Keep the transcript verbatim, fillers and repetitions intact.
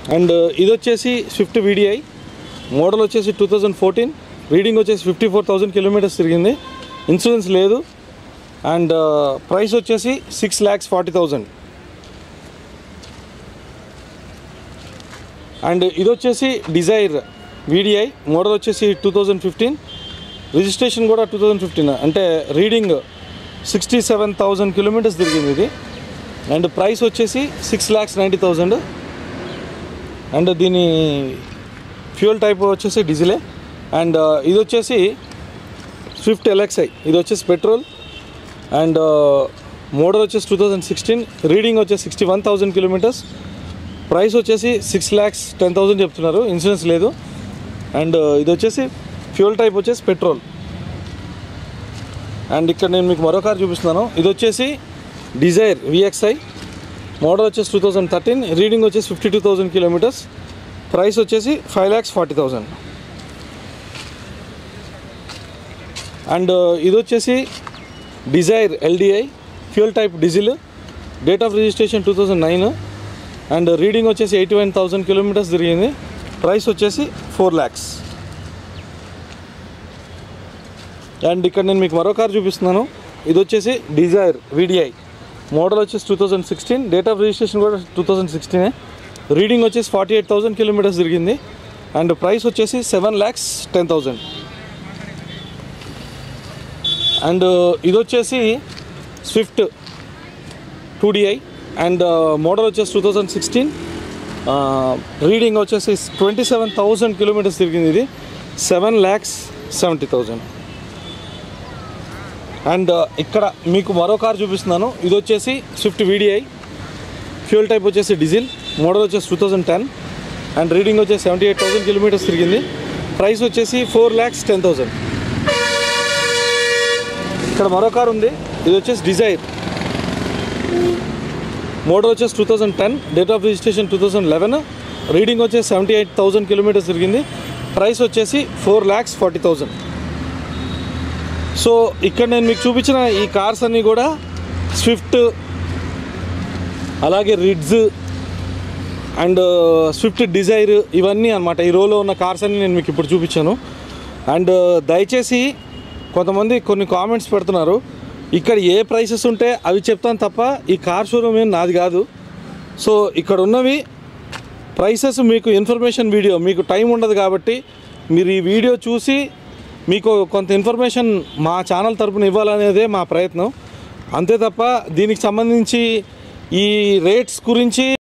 And ఇది వచ్చేసి Swift VDI, model వచ్చేసి టూ థౌజండ్ ఫోర్టీన్, రీడింగ్ వచ్చేసి ఫిఫ్టీ ఫోర్ థౌజండ్ కిలోమీటర్స్ తిరిగింది, ఇన్సూరెన్స్ లేదు. అండ్ ప్రైస్ వచ్చేసి six lakhs forty thousand. And ఇది వచ్చేసి డిజైర్ వీడిఐ, మోడల్ వచ్చేసి టూ థౌజండ్ ఫిఫ్టీన్, రిజిస్ట్రేషన్ కూడా టూ థౌజండ్ ఫిఫ్టీన్, అంటే reading sixty seven thousand kilometres తిరిగింది ఇది. అండ్ ప్రైస్ వచ్చేసి six lakhs ninety thousand. And దీని ఫ్యూయల్ టైప్ వచ్చేసి డీజిలే. అండ్ ఇది వచ్చేసి స్విఫ్ట్ ఎల్ఎక్స్ఐ, ఇది వచ్చేసి పెట్రోల్. అండ్ మోడల్ వచ్చేసి టూ థౌజండ్ సిక్స్టీన్, రీడింగ్ వచ్చేసి sixty one thousand kilometres, price వచ్చేసి సిక్స్ ల్యాక్స్ టెన్ థౌజండ్ చెప్తున్నారు, ఇన్సూరెన్స్ లేదు. అండ్ ఇది వచ్చేసి ఫ్యూయల్ టైప్ వచ్చేసి పెట్రోల్. అండ్ ఇక్కడ నేను మీకు మరో కార్ చూపిస్తున్నాను, ఇది వచ్చేసి డిజైర్ విఎక్స్ఐ, మోడల్ వచ్చేసి టూ థౌజండ్ థర్టీన్, రీడింగ్ వచ్చేసి fifty two thousand kilometres, price వచ్చేసి five lakhs forty thousand. And ఇది వచ్చేసి Dzire LDI, fuel type diesel, date of registration two thousand nine, and reading వచ్చేసి ఎయిటీ వన్ థౌజండ్ కిలోమీటర్స్ తిరిగింది, price వచ్చేసి four lakhs. And ఇక్కడ నేను మీకు మరో కార్ చూపిస్తున్నాను, ఇది వచ్చేసి డిజైర్ వీడిఐ, మోడల్ వచ్చేసి two thousand sixteen, date of registration కూడా టూ థౌజండ్ సిక్స్టీనే, రీడింగ్ వచ్చేసి ఫార్టీ ఎయిట్ థౌజండ్ కిలోమీటర్స్ తిరిగింది, అండ్ ప్రైస్ వచ్చేసి seven lakhs ten thousand. And ఇది వచ్చేసి Swift two DI, and model వచ్చేసి టూ థౌజండ్ సిక్స్టీన్, రీడింగ్ వచ్చేసి ట్వంటీ సెవెన్ థౌజండ్ కిలోమీటర్స్ తిరిగింది, ఇది seven lakhs seventy thousand. And ఇక్కడ మీకు మరో కార్ చూపిస్తున్నాను, ఇది వచ్చేసి స్విఫ్ట్ వీడిఐ, ఫ్యూయల్ టైప్ వచ్చేసి డీజిల్, మోడల్ వచ్చేసి two thousand ten, and reading వచ్చేసి సెవెంటీ ఎయిట్ థౌసండ్ కిలోమీటర్స్ తిరిగింది, ప్రైస్ వచ్చేసి ఫోర్ ల్యాక్స్ టెన్ థౌసండ్. ఇక్కడ మరో కార్ ఉంది, ఇది వచ్చేసి డిజైర్, మోడల్ వచ్చేసి two thousand ten, date of registration two thousand eleven, reading వచ్చేసి సెవెంటీ ఎయిట్ థౌసండ్ కిలోమీటర్స్ తిరిగింది, ప్రైస్ వచ్చేసి four lakhs forty thousand. So ఇక్కడ నేను మీకు చూపించిన ఈ కార్స్ అన్నీ కూడా స్విఫ్ట్, అలాగే రిడ్జ్ అండ్ స్విఫ్ట్ డిజైర్, ఇవన్నీ అనమాట. ఈ రోలో ఉన్న కార్స్ అన్నీ నేను మీకు ఇప్పుడు చూపించాను. అండ్ దయచేసి కొంతమంది కొన్ని కామెంట్స్ పెడుతున్నారు, ఇక్కడ ఏ ప్రైసెస్ ఉంటే అవి చెప్తాను తప్ప ఈ కార్ షోరూమ్ ఏం నాది కాదు. సో ఇక్కడ ఉన్నవి ప్రైసెస్ మీకు ఇన్ఫర్మేషన్ వీడియో, మీకు టైం ఉండదు కాబట్టి మీరు ఈ వీడియో చూసి మీకు కొంత ఇన్ఫర్మేషన్ మా ఛానల్ తరపున ఇవ్వాలనేదే మా ప్రయత్నం, అంతే తప్ప దీనికి సంబంధించి ఈ రేట్స్ గురించి